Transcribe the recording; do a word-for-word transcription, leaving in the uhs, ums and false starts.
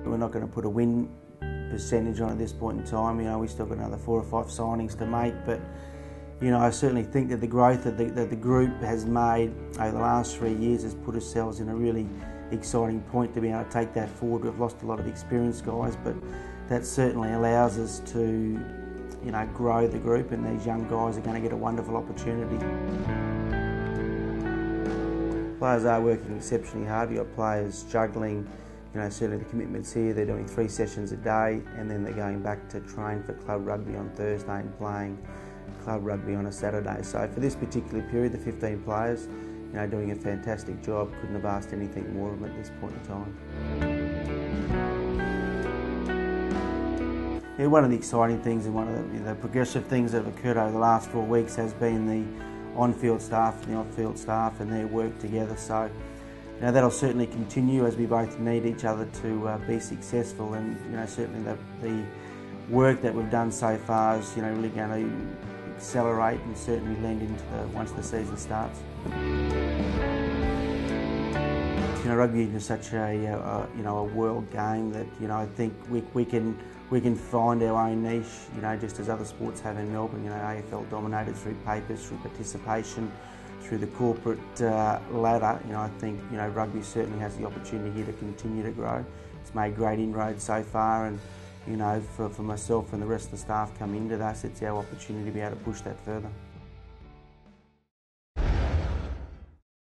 We're not going to put a win percentage on at this point in time. You know, we've still got another four or five signings to make, but you know, I certainly think that the growth that the, that the group has made over the last three years has put ourselves in a really exciting point to be able to take that forward. We've lost a lot of experienced guys, but that certainly allows us to, you know, grow the group, and these young guys are going to get a wonderful opportunity. Players are working exceptionally hard. You've got players juggling, you know, certainly the commitments here. They're doing three sessions a day, and then they're going back to train for club rugby on Thursday and playing club rugby on a Saturday. So for this particular period, the fifteen players, you know, doing a fantastic job. Couldn't have asked anything more of them at this point in time. Yeah, one of the exciting things and one of the, you know, progressive things that have occurred over the last four weeks has been the on-field staff and the off-field staff and their work together. So, you know, that'll certainly continue as we both need each other to uh, be successful, and you know, certainly the, the work that we've done so far is, you know, really going to accelerate and certainly lend into the once the season starts. You know, rugby is such a, a you know a world game that, you know, I think we we can we can find our own niche. You know, just as other sports have in Melbourne. You know, A F L dominated through papers, through participation, through the corporate uh, ladder. You know, I think, you know, rugby certainly has the opportunity here to continue to grow. It's made great inroads so far, and you know, for, for myself and the rest of the staff coming into this, it's our opportunity to be able to push that further.